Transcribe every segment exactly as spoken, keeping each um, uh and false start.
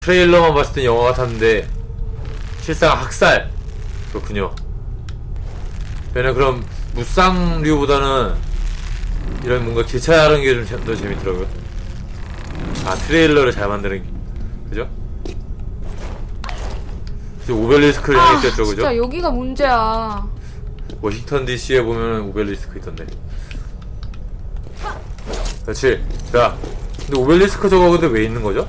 트레일러만 봤을 땐 영화 같았는데 실상 학살. 그렇군요. 왜냐면 그럼 무쌍류보다는 이런 뭔가 기차하는 게 좀 더 재밌더라고요. 아, 트레일러를 잘 만드는 게. 그죠? 오벨리스크를 아, 향했죠, 그죠? 진짜 여기가 문제야. 워싱턴 디씨에 보면 오벨리스크 있던데. 그렇지. 자, 근데 오벨리스크 저거 근데 왜 있는 거죠?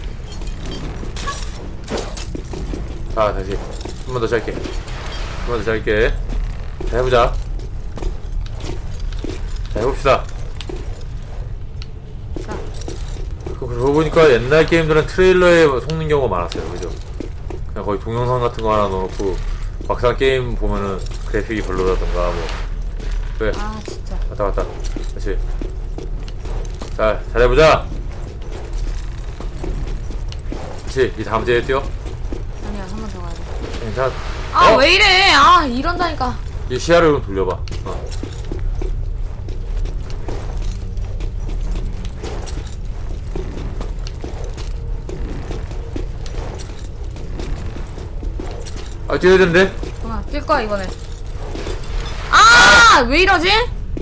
자, 다시 한 번 더 짧게, 한 번 더 짧게. 자, 해보자. 자, 해봅시다. 자. 그러고 보니까 옛날 게임들은 트레일러에 속는 경우가 많았어요, 그죠? 그냥 거의 동영상 같은 거 하나 넣어놓고 막상 게임 보면은 그래픽이 별로라던가 뭐. 그래. 아, 진짜. 왔다 갔다. 그렇지. 자, 잘해보자. 그렇지. 이 다음 제에 뛰어. 아니야, 한 번 더 가야 돼. 괜찮아. 아, 어? 왜 이래? 아, 이런다니까. 이 시야를 좀 돌려봐. 어. 아, 뛰어야 되는데? 아, 뛸 거야, 이번에. 아! 왜 이러지?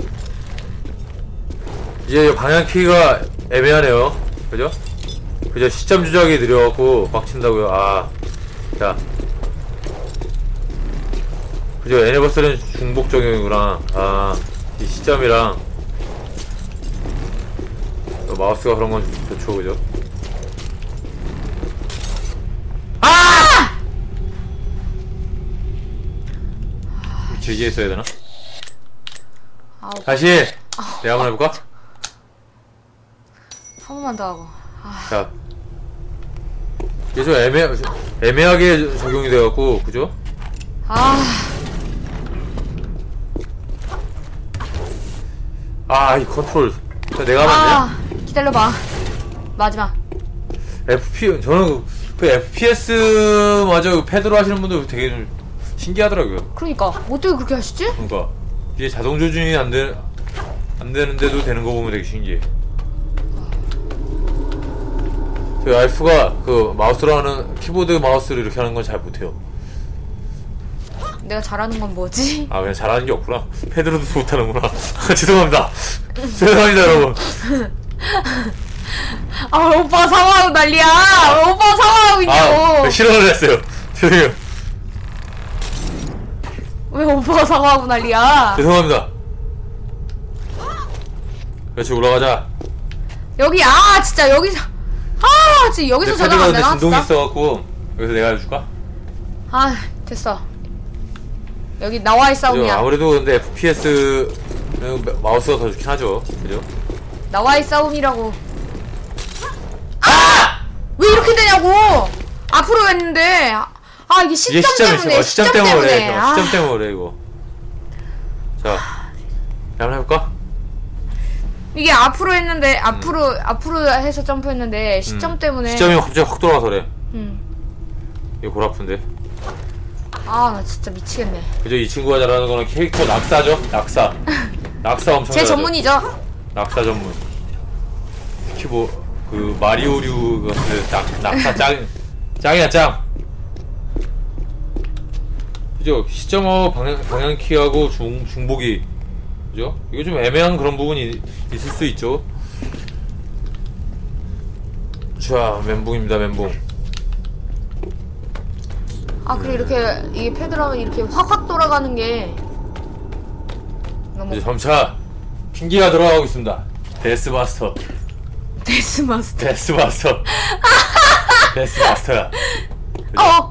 이제 방향키가 애매하네요. 그죠? 그죠? 시점 조작이 느려갖고 막 친다고요. 아. 자. 그죠? 애니버스는 중복 적용이구나. 아. 이 시점이랑 마우스가 그런 건 좋죠. 그죠? 아! 길게 있어야 되나? 아우, 다시! 내가 한번 해볼까? 한 번만 더 하고. 아, 자, 이게 좀 애매, 애매하게 적용이 돼갖고, 그죠? 아, 아, 이 컨트롤. 자, 내가 하면 안 아, 기다려봐. 마지막. 돼? 에프피, 저는 그 에프피에스 마저 패드로 하시는 분들 되게 좀 신기하더라고요. 그러니까 어떻게 그렇게 하시지? 그러니까 이게 자동 조준이 안 되, 안 되는데도 되는 거 보면 되게 신기해. 저희 와이프가 그 마우스로 하는, 키보드 마우스로 이렇게 하는 건 잘 못해요. 내가 잘하는 건 뭐지? 아, 그냥 잘하는 게 없구나. 패드로도 못하는구나. 죄송합니다. 죄송합니다, 여러분. 아, 오빠 사과하고 난리야. 오빠 사과하고 있냐고. 아, 실언을 했어요. 죄송해요. 왜 오빠가 사과하고 난리야? 죄송합니다. 그렇지, 올라가자. 여기, 아, 진짜 여기서, 아, 진짜 여기서 내 저장 패드가 안 근데 되나? 진동이 진짜? 있어갖고 여기서 내가 해줄까? 아, 됐어. 여기 나와의 그죠? 싸움이야. 아무래도 근데 에프피에스 마우스가 더 좋긴 하죠. 그죠? 나와의 싸움이라고. 아! 왜 이렇게 되냐고! 앞으로 했는데. 아, 이게 시점 이게 시점이 때문에. 있어. 어, 시점 때문에 그래. 어, 아. 시점 때문에 그래, 이거. 자, 한번 해볼까? 이게 앞으로 했는데, 앞으로, 음. 앞으로 해서 점프했는데, 시점 음. 때문에. 시점이 갑자기 확 돌아가서 그래. 음. 이거 골 아픈데. 아, 나 진짜 미치겠네. 그죠? 이 친구가 잘하는 거는 캐릭터 낙사죠? 낙사. 낙사 엄청 제 잘하죠. 전문이죠? 낙사 전문. 특히 뭐, 그, 마리오류 같은 낙, 낙사 짱, 짱이야, 짱! 그죠? 시점하고 방향, 방향키하고 중, 중복이. 그죠? 이거 좀 애매한 그런 부분이 있을 수 있죠? 자, 멘붕입니다, 멘붕. 아, 그래, 이렇게, 이게 패드로 하면 이렇게 확확 돌아가는 게. 너무. 이제 점차, 핑기가 들어가고 있습니다. 데스마스터. 데스마스터. 데스마스터. 데스마스터야. 어!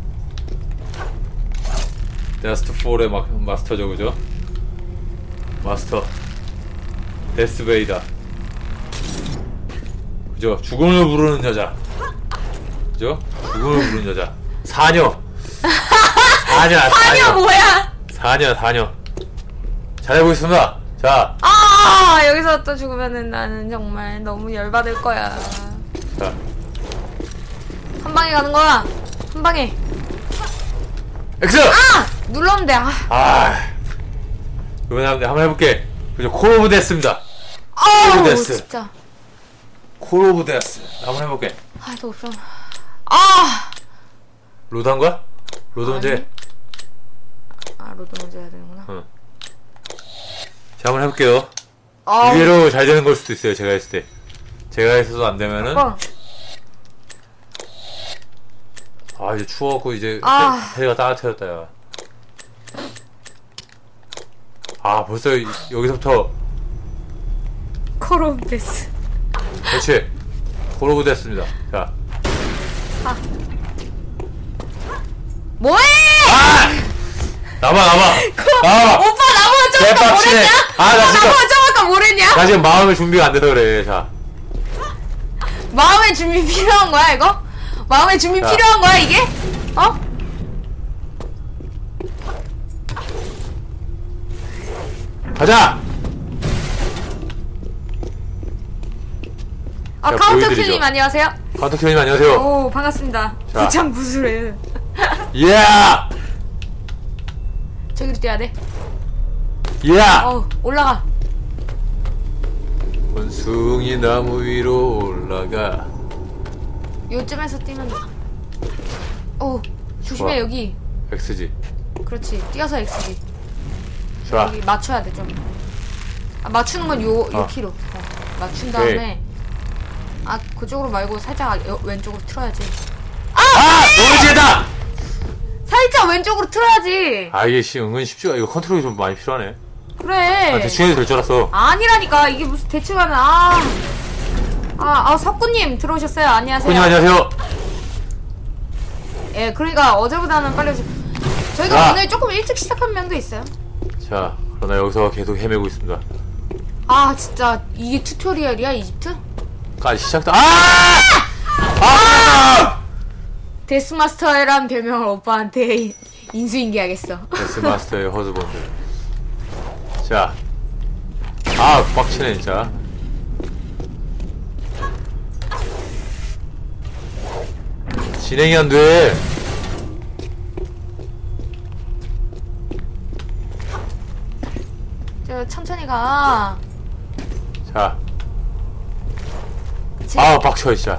데스트 사의 마, 마스터죠, 그죠? 마스터. 데스베이다. 그죠? 죽음을 부르는 여자. 그죠? 죽음을 부르는 여자. 사녀. 사녀야, 사녀 사녀. 뭐야? 사녀, 사녀. 잘해보겠습니다. 자. 아, 여기서 또 죽으면은 나는 정말 너무 열받을 거야. 자. 한 방에 가는 거야. 한 방에. 엑스! 아! 눌렀는데, 아. 아. 이번에 한번 한번 해볼게. 그죠? 콜 오브 데스입니다. 아우, 데스. 진짜. 콜 오브 데스. 한번 해볼게. 아, 이거 좀. 아! 로드 한 거야? 로드 아니. 문제. 아, 로드 먼저 해야 되는구나. 응. 자, 한번 해볼게요. 아, 의외로 잘 되는 걸 수도 있어요, 제가 했을 때. 제가 했어도 안 되면은. 어. 아, 이제 추워갖고 이제 아. 해, 해가 따뜻해졌다, 야. 아, 벌써 이- 여기서부터. 콜 오브 데스. 그렇지. 고로브 됐습니다. 자. 뭐해! 아! 나봐, 나봐. 나봐. 오빠 나보고 좀 아까 개빡치네. 뭐랬냐? 아, 나 오빠 지금. 나보고 좀 아까 뭐랬냐? 나 지금 마음의 준비가 안 돼서 그래, 자. 마음의 준비 필요한 거야 이거? 마음의 준비 자. 필요한 거야 이게? 어? 가자! 아 자, 카운터 보여드리죠. 킬님 안녕하세요. 카운터 킬님 안녕하세요. 오 반갑습니다. 자. 부창 부수래. 예! 저기로 뛰어야 돼. 예! 어 올라가. 원숭이 나무 위로 올라가. 요쯤에서 뛰면 돼. 오 조심해 좋아. 여기. X지. 그렇지 뛰어서 X지. 좋아. 여기 맞춰야 돼 좀. 아 맞추는 건 요 요 어. 키로. 어, 맞춘 다음에. 아 그쪽으로 말고 살짝 여, 왼쪽으로 틀어야지. 아! 너무 지겠다! 살짝 왼쪽으로 틀어야지. 아, 이게 씨, 은근 쉽지가, 이거 컨트롤이 좀 많이 필요하네. 그래. 아, 대충 해도 될 줄 알았어. 아니라니까 이게 무슨 대충 하면 아. 아, 아 석구님 들어오셨어요. 안녕하세요. 코님 안녕하세요. 예, 그러니까 어제보다는 빨리 오시. 저희가 자. 오늘 조금 일찍 시작한 면도 있어요. 자, 그러나 여기서 계속 헤매고 있습니다. 아, 진짜 이게 튜토리얼이야 이집트? 까지 시작다. 아! 아! 데스마스터란 별명을 오빠한테 인수인계하겠어. 데스마스터의 허즈본드. 자. 아, 빡치네, 진짜. 진행이 안 돼. 저 천천히 가. 자. 그치? 아, 빡쳐, 진짜.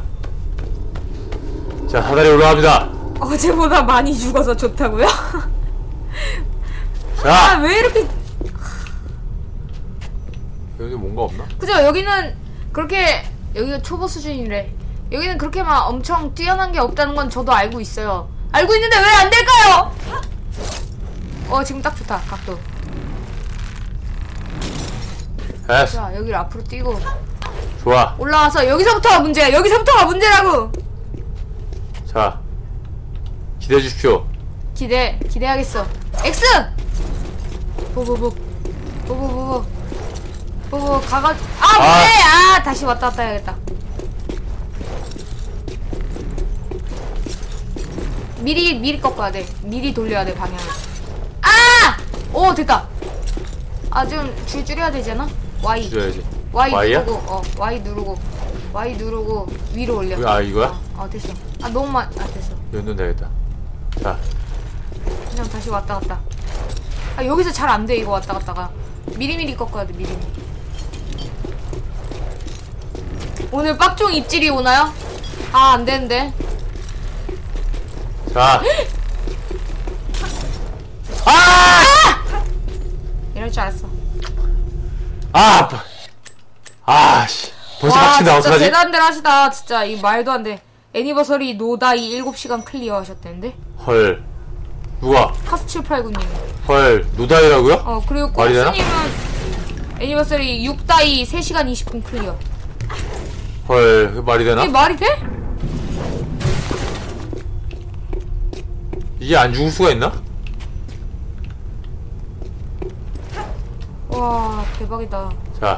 자, 사다리 올라갑니다. 어제보다 많이 죽어서 좋다고요? 아, 자! 왜 이렇게 여기 뭔가 없나? 그죠? 여기는 그렇게 여기가 초보 수준이래. 여기는 그렇게 막 엄청 뛰어난 게 없다는 건 저도 알고 있어요. 알고 있는데 왜 안 될까요? 어 지금 딱 좋다 각도. 됐어. 자 여기를 앞으로 뛰고 좋아. 올라와서 여기서부터가 문제야. 여기서부터가 문제라고. 자. 기대해 주십시오. 기대 기대하겠어. X. 보보보 보보보보 보보 가가. 아 뭐해? 아 다시 왔다 갔다 해야겠다. 미리 미리 꺾어야 돼. 미리 돌려야 돼 방향을. 아! 오 됐다. 아 좀 줄 줄여야 되지 않아? Y. 줄여야지. Y Y야? 누르고 어 Y 누르고 Y 누르고 위로 올려. 아, 이거야? 어, 어 됐어. 아 너무 많. 아 됐어. 연돈 되겠다. 자. 그냥 다시 왔다 갔다. 아 여기서 잘 안 돼 이거 왔다 갔다가. 미리미리 꺾어야 돼 미리미리. 오늘 빡종 입질이 오나요? 아 안 되는데. 자. 아! 이럴 줄 알았어. 아, 아파. 아, 씨. 벌써 와 빡친다, 진짜 어떡하지? 대단들 하시다. 진짜 이 말도 안 돼. 애니버서리 노다이 일곱 시간 클리어 하셨다는데? 헐. 누가? 카스칠팔구님. 헐. 노다이라고요? 어 그리고 말이 되나? 꽁스님은 애니버서리 육 다이 세 시간 이십 분 클리어. 헐. 그게 말이 되나? 이게 말이 돼? 이게 안 죽을 수가 있나? 와 대박이다. 자.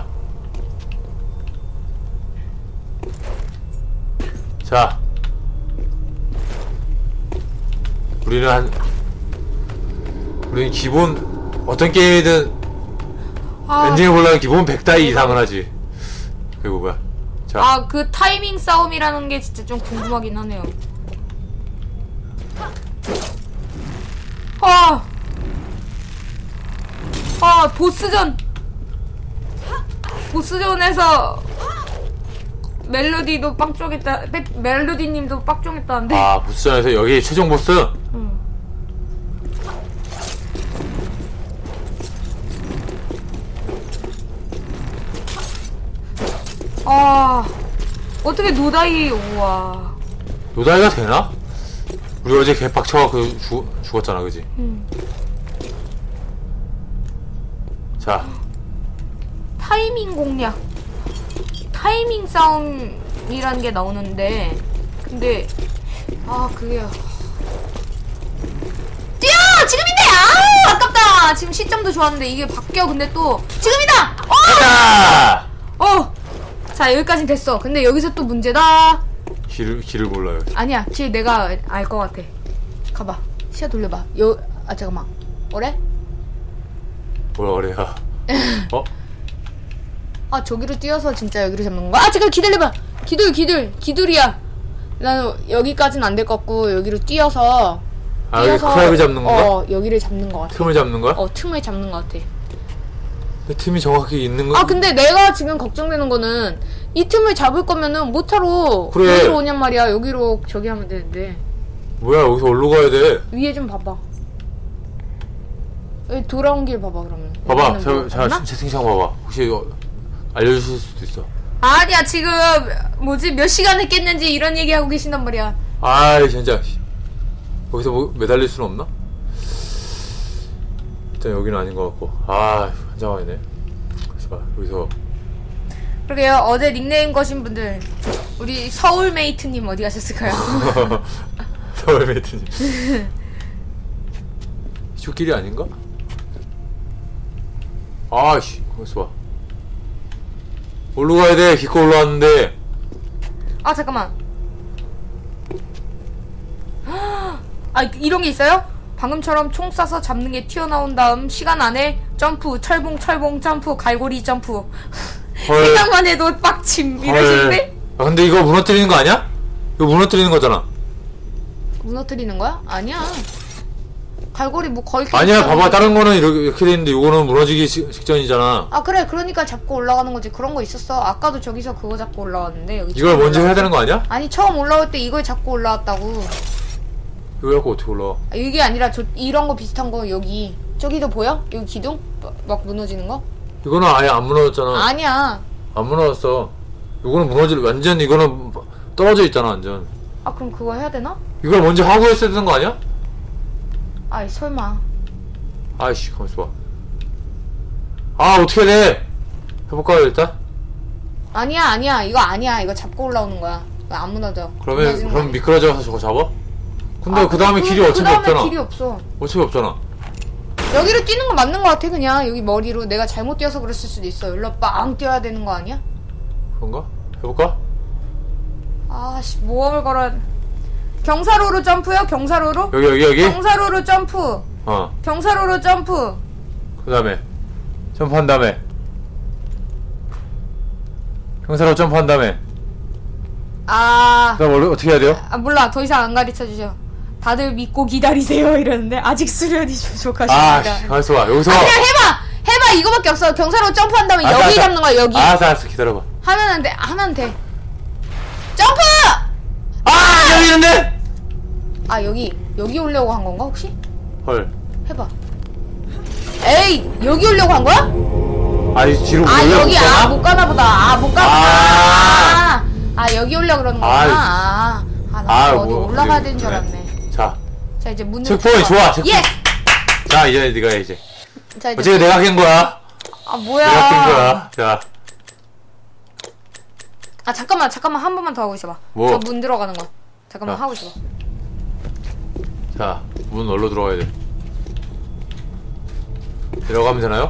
자. 우리는 한, 우리는 기본, 어떤 게임이든 아, 엔딩을 보려면 기본 백 다이 이상은 하지. 그리고 뭐야. 자. 아, 그 타이밍 싸움이라는 게 진짜 좀 궁금하긴 하네요. 아, 아, 보스전. 보스전에서 멜로디도 빵 쪼겠다. 멜- 멜로디님도 빵 쪼겠다는데. 아 보스전에서 여기 최종 보스? 응. 아 어떻게 노다이 우와. 노다이가 되나? 우리 어제 개빡쳐갖고 죽, 죽었잖아 그지? 응. 자 타이밍 공략. 타이밍 싸움이라는 게 나오는데 근데 아 그게 뛰어! 지금인데! 아우 아깝다. 지금 시점도 좋았는데 이게 바뀌어. 근데 또 지금이다! 어! 가자! 어! 자 여기까진 됐어. 근데 여기서 또 문제다. 길을 길을 몰라요. 아니야 길 내가 알 것 같아. 가봐. 시야 돌려봐. 여.. 아 잠깐만. 어래? 뭐야 어래야? 어? 아 저기로 뛰어서 진짜 여기로 잡는 거야? 아 잠깐 기다려봐. 기둘 기둘 기둘이야. 나는 여기까진 안 될 것 같고 여기로 뛰어서 아 여기 크랩을 잡는 건가? 어 여기를 잡는 것 같아. 틈을 잡는 거야? 어 틈을 잡는 것 같아. 그 틈이 정확히 있는 거? 아 근데 내가 지금 걱정되는 거는 이 틈을 잡을 거면은 모타로 그래. 여기로 오냔 말이야. 여기로 저기 하면 되는데 뭐야 여기서 어디로 가야 돼? 위에 좀 봐봐. 여기 돌아온 길 봐봐 그러면. 봐봐 여기는 저, 뭐 자 없나? 채팅창 봐봐. 혹시 어, 알려주실 수도 있어. 아니야 지금 뭐지 몇 시간 했겠는지 이런 얘기하고 계신단 말이야. 아이 진짜 거기서 뭐 매달릴 수는 없나? 일단 여기는 아닌 것 같고 아 한장하네. 그래서 봐 여기서 그러게요. 어제 닉네임 거신 분들 우리 서울메이트님 어디 가셨을까요? 서울메이트님 이쪽 길이 아닌가? 아씨 거기서 봐 올라가야 돼. 기껏 올라왔는데. 아 잠깐만. 아 이런 게 있어요? 방금처럼 총 쏴서 잡는 게 튀어나온 다음 시간 안에 점프 철봉 철봉 점프 갈고리 점프. 헐. 생각만 해도 빡침 이러시는데? 아 근데 이거 무너뜨리는 거 아니야? 이거 무너뜨리는 거잖아. 무너뜨리는 거야? 아니야. 갈고리 뭐 거의 아니야 있잖아. 봐봐 다른 거는 이렇게, 이렇게 돼 있는데 이거는 무너지기 시, 직전이잖아. 아 그래 그러니까 잡고 올라가는 거지. 그런 거 있었어. 아까도 저기서 그거 잡고 올라왔는데 여기 이걸 처음 먼저 해야 올라올 되는 거 아니야? 때- 아니 처음 올라올 때 이걸 잡고 올라왔다고. 이거 갖고 어떻게 올라와? 아, 이게 아니라 저 이런 거 비슷한 거 여기 저기도 보여? 여기 기둥? 막, 막 무너지는 거? 이거는 아예 안 무너졌잖아. 아니야. 안 무너졌어. 이거는 무너질 완전 이거는 떨어져 있잖아 완전. 아 그럼 그거 해야 되나? 이걸 먼저 하고 했어야 되는 거 아니야? 아이 설마. 아이씨 가만있어 봐. 아 어떻게 돼? 해볼까요 일단? 아니야 아니야 이거 아니야. 이거 잡고 올라오는 거야. 이거 안 무너져. 그러면 무너지는 거 그럼 아니야. 미끄러져서 저거 잡아? 근데 아, 그 다음에 길이 그 어차피 다음에 없잖아. 길이 없어. 어차피 없잖아. 여기로 뛰는 거 맞는 거 같아. 그냥 여기 머리로 내가 잘못 뛰어서 그랬을 수도 있어. 여기로 빵 뛰어야 되는 거 아니야? 그런가? 해볼까? 아씨 모험을 걸어. 경사로로 점프요? 경사로로? 여기 여기 여기? 경사로로 점프. 어. 경사로로 점프. 그 다음에 점프한 다음에 형사로 점프한 다음에 아, 그 다음 원래 어떻게 해야 돼요? 아 몰라. 더 이상 안 가르쳐주죠. 다들 믿고 기다리세요 이러는데 아직 수련이 아 부족하십니다. 씨, 가만있어 봐 여기서 아, 그냥 해봐! 해봐! 이거밖에 없어. 경사로 점프한 다음에 알았어, 여기 알았어. 잡는 거야 여기. 알았어 알았어 기다려봐. 하면은 돼. 하면 돼. 점프! 아 여기 있는데? 아 여기 여기 오려고 한 건가 혹시? 헐. 해봐. 에이 여기 오려고 한 거야? 아 이 뒤로 아 몰래 여기 못 가나? 아 못 가나 보다. 아 못 가나 아. 보다. 아, 아 여기 오려고 그러는 거구나. 아이. 아, 아, 나 아, 어디 뭐, 올라가야 그래, 되는 줄 그래. 알았네. 자 자 이제 문 체크포인트 좋아 체크. 예스! 자 이제 네가 해 이제. 자 이제 어차피 내가 깬 거야. 아 뭐야? 내가 깬 거야. 자 아 잠깐만 잠깐만 한 번만 더 하고 있어봐. 뭐? 저 문 들어가는 거. 잠깐만 자. 하고 있어봐. 자, 문 얼로 들어가야 돼? 들어가면 되나요?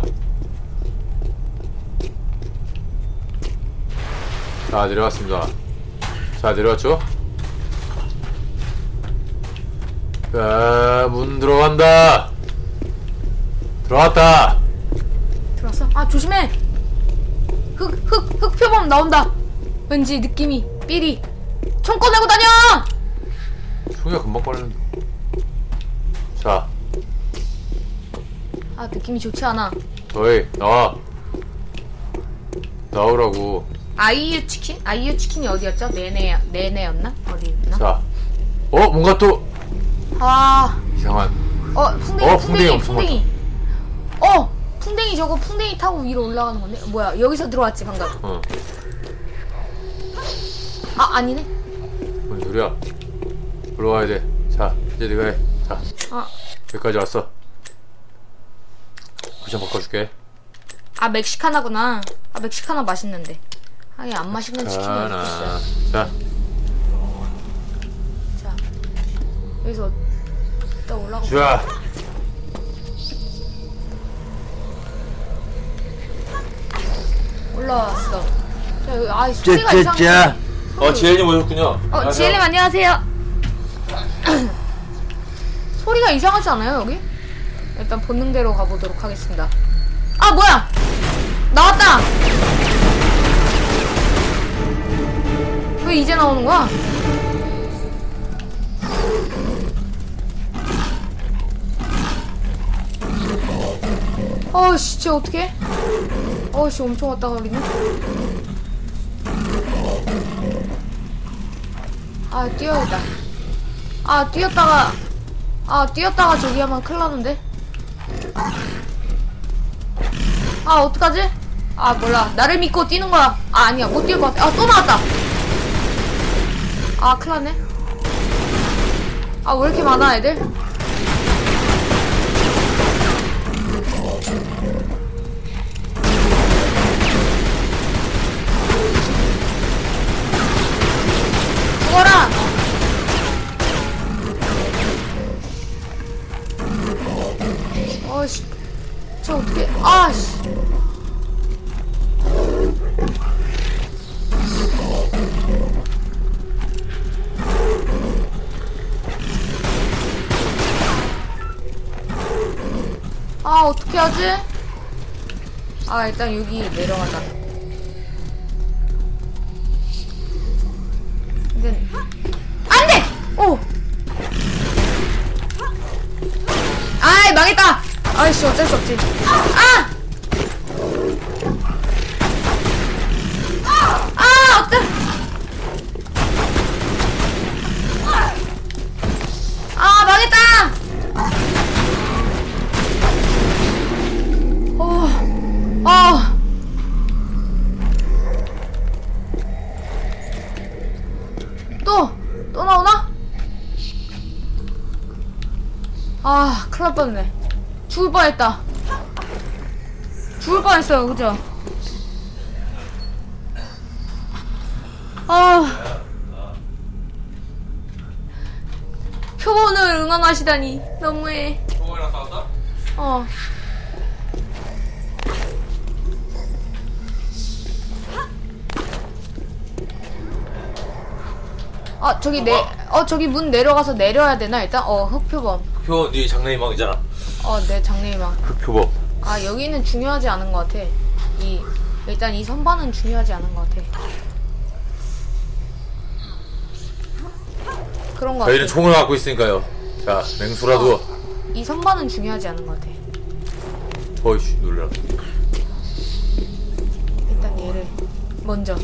자, 내려왔습니다. 자, 내려왔죠? 자, 문 들어간다! 들어왔다! 들어왔어? 아 조심해. 흑 흑 흑표범 나온다. 왠지 느낌이 삐리. 총 꺼내고 다녀. 총이가 금방 꺼내는데. 자, 아 느낌이 좋지 않아. 너희, 나와. 나오라고. 아이유 치킨? 아이유 치킨이 어디였죠? 네네 네네였나? 어디였나? 자, 어 뭔가 또 아, 이상한. 어 풍뎅이 어, 풍뎅이 풍뎅이 엄청 풍뎅이. 어 풍뎅이 저거 풍뎅이 타고 위로 올라가는 건데 뭐야? 여기서 들어왔지 방금. 어, 아 아니네. 뭔 소리야? 올라와야 돼. 자, 이제 네가 해. 자, 아, 여기까지 왔어. 쿠션 바꿔줄게. 아 멕시카나구나. 아 멕시카나 맛있는데. 아예 안 맛있는 치킨이 어디 하나. 있어요? 자, 자 여기서 일단 올라가. 자. 올라왔어. 자 여기 아 소리가 이상해. 어, 지혜님 오셨군요. 어 지혜님 안녕하세요. 소리가 이상하지 않아요 여기? 일단 본능대로 가보도록 하겠습니다. 아 뭐야 나왔다. 왜 이제 나오는 거야? 어씨 쟤 어떡해? 어씨 엄청 왔다 가리네. 아 뛰어야겠다. 아 뛰었다가 아 뛰었다가 저기 하면 큰일 나는데. 아 어떡하지? 아 몰라 나를 믿고 뛰는 거야. 아 아니야 못 뛸 것 같아. 아 또 나왔다. 아 큰일 났네. 아 왜 이렇게 많아 애들? 죽어라. 어이씨 저 어떡해. 아씨 아 어떻게 하지? 아 일단 여기 내려가자. 근데 안돼! 오! 아이 망했다! 아이씨 어쩔 수 없지. 아! 아 어떡 아 망했다! 어, 아, 또, 또 나오나? 아, 큰일 날 뻔했네. 죽을 뻔했다. 죽을 뻔했어요, 그죠? 아, 표본을 응원하시다니 너무해. 형이랑 싸웠다? 어. 아 저기 내 어 저기 문 내려가서 내려야 되나 일단? 어 흑표범. 표, 네 장래희망이잖아. 어 내 장래희망. 흑표범. 아 여기는 중요하지 않은 것 같아. 이 일단 이 선반은 중요하지 않은 것 같아. 그런 것 같아. 저희는 총을 갖고 있으니까요. 자, 맹수라도. 어, 이 선반은 중요하지 않은 것 같아. 어이씨, 놀라. 일단 얘를 먼저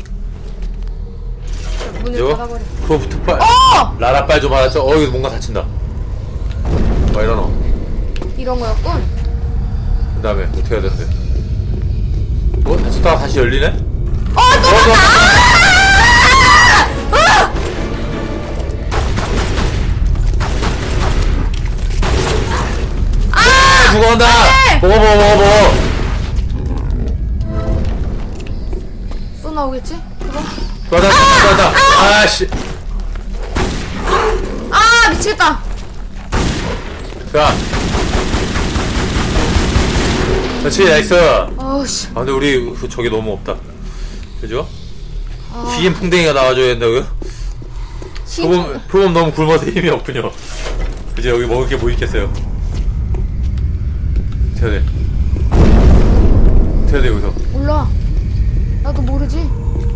문을 이거? 닫아버려. 그거부터 빨. 어! 라라 빨 좀 알았죠? 어, 여기 뭔가 다친다. 와, 이러노. 이런 거였군. 그 다음에 어떻게 해야 되는데? 어? 다쳤다가 다시 열리네? 어! 또 났다! 아! 아! 아! 죽어간다! 안 돼! 먹어, 먹어, 먹어, 먹어! 또 나오겠지? 그거? 맞다, 맞다, 맞다! 아씨! 아 미치겠다. 자! 그렇지, 나이스! 어우씨. 아, 근데 우리 그 저기 너무 없다. 그죠? 아, 휘인 풍뎅이가 나와줘야 된다고요? 신- 표범, 표범 너무 굶어서 힘이 없군요. 이제 여기 먹을 게 뭐 있겠어요? 어떻게 해야 돼? 어떻게 해야 돼, 여기서? 몰라. 나도 모르지.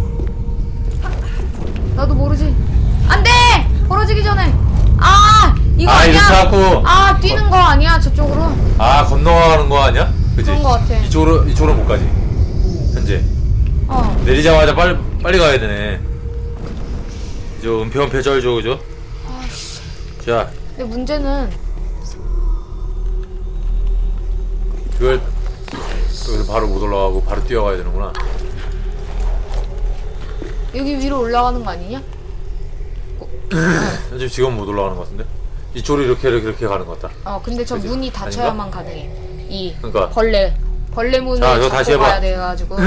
나도 모르지. 안돼! 벌어지기 전에. 아 이거 아, 아니야. 이렇게 하고. 아 뛰는 거 아니야 저쪽으로. 아, 건너가는 거 아니야? 그지? 그런 거 같아. 이쪽으로, 이쪽으로 못 가지. 현재. 어. 내리자마자 빨리 빨리 가야 되네. 저 은폐은폐 쩔죠, 그죠? 아씨. 자, 근데 문제는 그걸 여기서 바로 못 올라가고 바로 뛰어가야 되는구나. 여기 위로 올라가는 거 아니냐? 지금 지금 못 올라가는 것 같은데? 이쪽으로 이렇게 이렇게 이렇게 가는 것 같다. 어 근데 저 그치? 문이 닫혀야만 가능해. 이 그러니까. 벌레 벌레 문을 자, 이거 잡고 다시 해봐. 가야 돼가지고.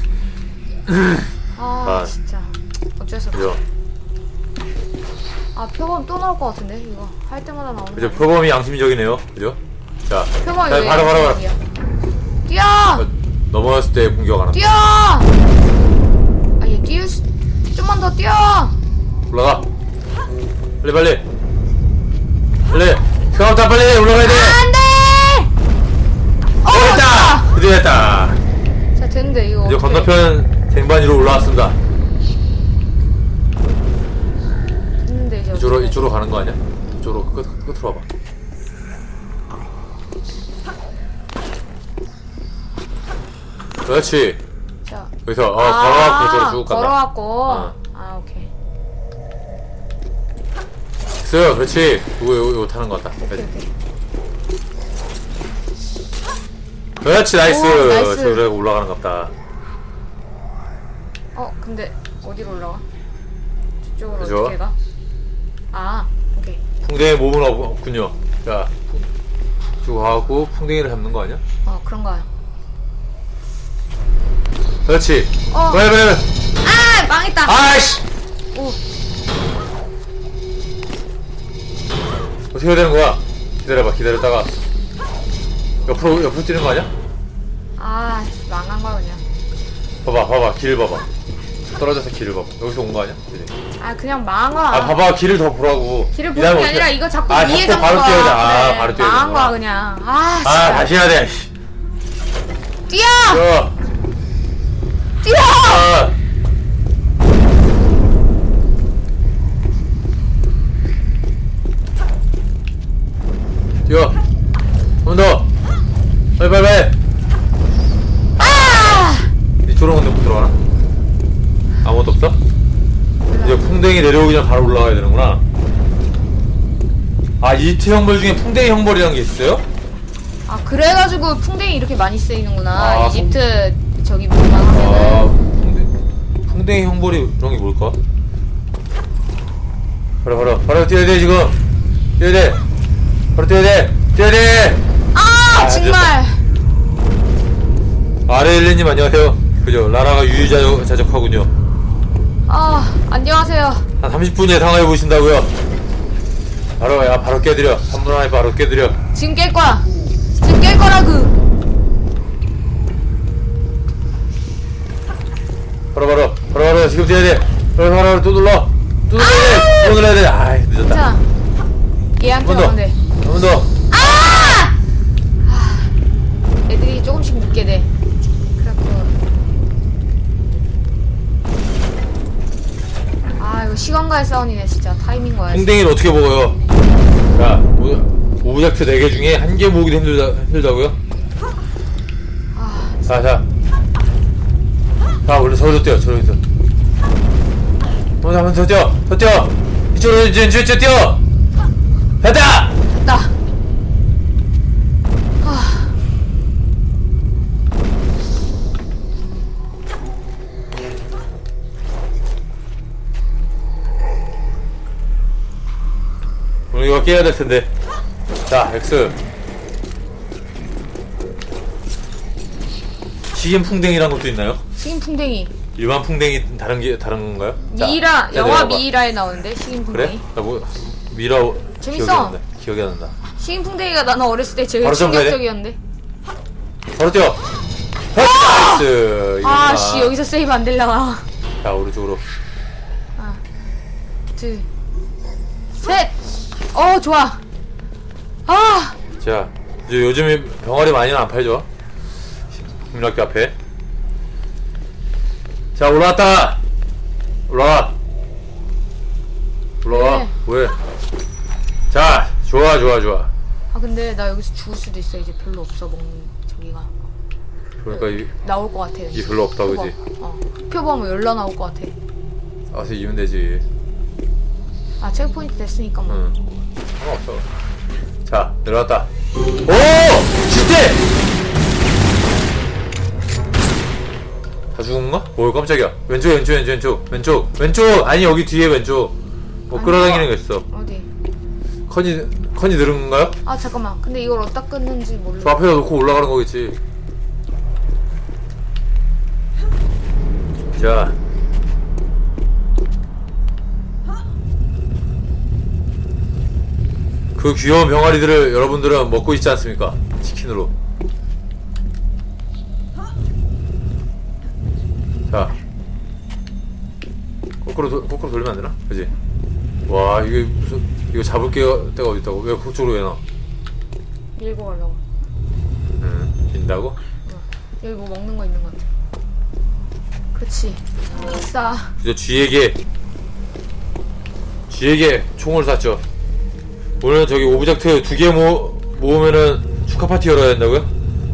아 아. 진짜 어쩔 수 없어. 그죠? 아 표범 또 나올 것 같은데 이거 할 때마다 나오는 거 그죠? 아니야? 표범이 양심적이네요. 그죠? 자, 표범이 자, 왜 바로 바로 바로. 양심적이야? 뛰어! 어, 넘어갔을 때 공격하는. 뛰어! 아얘 뛰을 수... 좀만 더 뛰어! 올라가. 빨리 빨리. 빨리. 시간부터 빨리 올라가야 돼. 안돼! 어 됐다. 드디어 됐다. 자 됐는데 이거 이제 어떻게 건너편 쟁반 위로 올라왔습니다. 됐는데 이제 이쪽으로 어떻게 이쪽으로 가는 거 아니야? 이쪽으로 끝 끝으로 와봐. 그렇지. 자 여기서 어 걸어갖고 저로 쭉 간다. 걸어갖고 어. 아 오케이 됐어요. 그렇지. 이거 이거, 이거 타는 거 같다. 오케이 오케이 그렇지 나이스. 오, 나이스. 저기로 올라가는 것 같다. 어 근데 어디로 올라가? 저쪽으로 그죠? 어떻게 가? 아 오케이 풍뎅이 몸은 없, 없군요. 자, 쭉 가고 풍뎅이를 잡는 거 아니야? 어 그런가요? 그렇지. 어. 빨리 빨리. 빨리. 아 망했다 아이씨. 오 어떻게 해야 되는 거야? 기다려봐. 기다렸다가 옆으로 옆으로 뛰는 거 아니야? 아 망한 거야 그냥 봐봐, 봐봐. 길을 봐봐. 떨어져서 길을 봐봐. 여기서 온 거 아니야? 그지? 아 그냥 망한 거야 아, 봐봐. 길을 더 보라고. 길을 이 보는 다음에 게 어떻게- 아니라 이거 자꾸 아, 위에 자꾸 잡는 바로 거야 뛰어야 돼. 아, 그래, 바로 뛰어야 망한 되는구나. 거야 그냥 아 진짜 아, 다시 해야 돼. 씨. 뛰어! 뛰어. 뛰어! 아. 뛰어. 한 번 더. 빨리 빨리 빨리. 아! 이쪽으로 근데 못 들어가나? 아무것도 없어? 이제 풍뎅이 내려오기 전에 바로 올라가야 되는구나. 아, 이집트 형벌 중에 풍뎅이 형벌이라는 게 있어요? 아 그래가지고 풍뎅이 이렇게 많이 쓰이는구나 아, 이집트 저기 뭐만 아, 하면은 풍뎅, 풍뎅이 형벌이 그런 게 뭘까? 바로 바로 바로 뛰어야 돼 지금. 뛰어야 돼. 바로 뛰어야 돼. 뛰어야 돼. 아 아, 정말 아레일리님 안녕하세요. 그죠? 라라가 유유자적하군요. 아 안녕하세요 한 삼십 분 예상해 보신다고요? 바로 야 바로 깨드려. 삼 분 안에 바로 깨드려. 지금 깰 거야 지금 깰 거라고 바로 바로 바로 바로 지금 뛰어야 돼. 바로 바로, 바로 또 눌러. 또 눌러야 돼. 또 눌러야 돼. 아이 늦었다. 자 얘한테 한 번 더. 오면 돼 한 번 더. 아! 아! 애들이 조금씩 늦게 돼 그래갖고 아 이거 시간과의 싸움이네 진짜 타이밍 거야 풍뎅이를 어떻게 먹어요? 자, 오- 오브젝트 네 개 중에 한 개 모으기도 힘들다, 힘들다고요? 아 자, 자. 자, 원래 저기로 뛰어, 저기서. 어, 한번 더 뛰어, 더 뛰어! 이쪽으로, 이제, 이제, 이제 뛰어! 됐다! 됐다 아 오늘 이거 깨야 될 텐데. 자, X. 시인 풍뎅이란 것도 있나요? 식인풍뎅이 일반 풍뎅이 다른 게 다른 건가요? 자, 미이라 자, 영화 내려와봐. 미이라에 나오는데 식인풍뎅이 그래? 나 뭐, 미라 재밌어. 기억이 안 나. 기억이 안 난다. 식인풍뎅이가 나는 어렸을 때 제일 바로 점프해야 돼? 충격적이었는데 바로 뛰어. 나이스. 이거구나. 아씨 여기서 세이브 안 될라나 자, 오른쪽으로. 하나 둘셋어 좋아 아 자, 이제 요즘 병아리 많이는 안 팔죠? 국민학교 앞에. 자, 올라왔다. 올라와. 올라와. 네. 왜? 자, 좋아, 좋아, 좋아. 아 근데 나 여기서 죽을 수도 있어 이제 별로 없어 먹는 저기가 그러니까 이, 나올 것 같아. 이게 별로 없다, 표범. 그지? 어. 표범은 열나 나올 것 같아. 싸워서 이기면 되지. 아 체크포인트 됐으니까 뭐. 응. 상관없어. 자, 내려왔다. 오! 진대! 다 죽은가? 오, 깜짝이야. 왼쪽, 왼쪽, 왼쪽, 왼쪽, 왼쪽, 왼쪽! 아니, 여기 뒤에 왼쪽. 뭐 아니, 끌어당기는 거 있어. 어디? 컨이, 컨이 늘은 건가요? 아 잠깐만. 근데 이걸 어디다 끊는지 몰라. 저 앞에다 놓고 올라가는 거겠지. 자. 그 귀여운 병아리들을 여러분들은 먹고 있지 않습니까? 치킨으로. 자. 거꾸로, 도, 거꾸로 돌리면 안 되나? 그지? 와, 이게 무슨, 이거 잡을 게, 데가 어딨다고? 왜 그쪽으로 왜 나? 밀고 가려고. 응, 빈다고? 어. 여기 뭐 먹는 거 있는 것 같아. 그렇지. 아싸. 이제 쥐에게 쥐에게 총을 쐈죠. 오늘 저기 오브젝트 두 개 모, 모으면은 축하 파티 열어야 된다고요?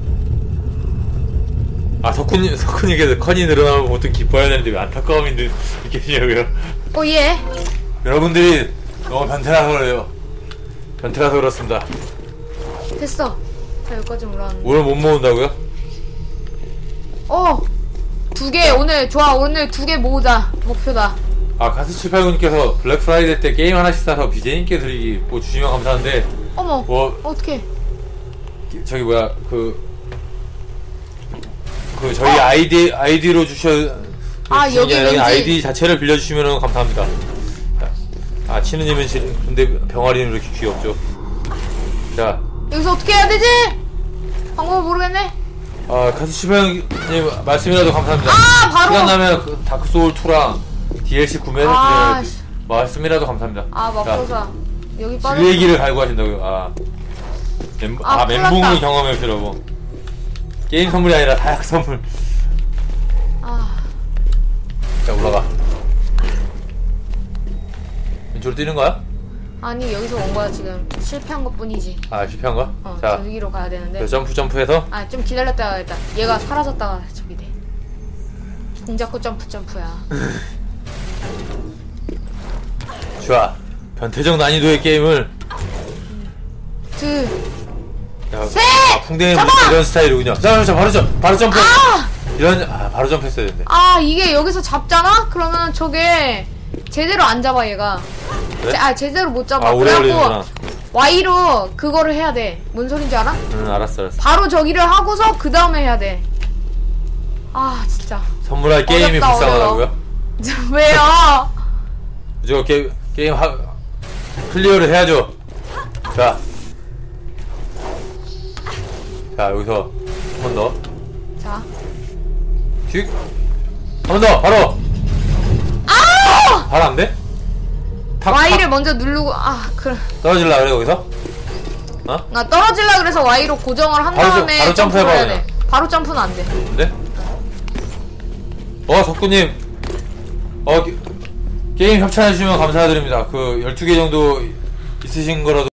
아 석훈이 석훈이게 컨이 늘어나면 보통 기뻐해야 되는데 왜 안타까움이 느, 느껴지냐고요? 오 예. 여러분들이 너무 변태라서 그래요. 변태라서 그렇습니다. 됐어. 자 여기까지 올라왔는데. 오늘 못 모은다고요? 어. 두 개 오늘 좋아. 오늘 두 개 모으자. 목표다. 아 가스칠팔구님께서 블랙 프라이데이 때 게임 하나씩 사서 비제님께 드리기 뭐 주시면 감사한데 어머. 뭐 어떡해. 저기 뭐야 그 그 저희 어? 아이디 아이디로 주셔 아 여기 왠지 아이디 자체를 빌려주시면 감사합니다. 아 치느님은 근데 병아리는 이렇게 귀엽죠. 자 여기서 어떻게 해야 되지? 방법을 모르겠네. 아 가스치방님 말씀이라도 감사합니다. 아 바로 시간 나면 그 다크 소울 투랑 디엘씨 구매해서 아, 드려야지. 말씀이라도 감사합니다. 아 맙소사 여기 빠져. 진리기를 갈고 하신다고요. 아, 멘붕, 아, 아 멘붕을 났다. 경험해보시라고. 게임 선물이 아니라 다약 선물. 아 자 올라가. 왼쪽으로 뛰는 거야? 아니 여기서 온 거야 지금. 실패한 것 뿐이지. 아 실패한 거야? 어 자 저기로 가야 되는데. 점프 점프해서 아 좀 기다렸다가 가겠다. 얘가 사라졌다가 저기 돼. 동작구 점프 점프야. 좋아. 변태적 난이도의 게임을 둘 야, 셋! 아, 풍뎅이 잡아! 무슨 이런 스타일이군요. 자, 자, 바로 점, 바로 점프. 아! 이런, 아, 바로 점프했어야 되는데. 아 이게 여기서 잡잖아? 그러면 저게 제대로 안 잡아 얘가. 그래? 제, 아 제대로 못 잡아. 아, 오래 그래갖고 걸리는구나. Y로 그거를 해야 돼. 뭔 소린지 알아? 응, 알았어, 알았어. 바로 저기를 하고서 그 다음에 해야 돼. 아 진짜. 선물할 게임이 어렵다, 불쌍하다고요? 왜요? 이거 게, 게임 하, 클리어를 해야죠. 자. 자, 여기서 한 번 더. 자. 휙. 한 번 더, 바로. 아! 바로 안 돼? 탁, Y를 탁. 먼저 누르고 아 그래. 떨어질라 그래, 거기서? 어? 나 떨어질라 그래서 Y로 고정을 한 바로 다음에 점- 바로 점프를 점프해봐, 해야 그냥. 돼. 바로 점프는 안 돼. 안 돼? 어, 석구님. 어, 게, 게임 협찬해주시면 감사드립니다. 그, 열두 개 정도 있으신 거라도.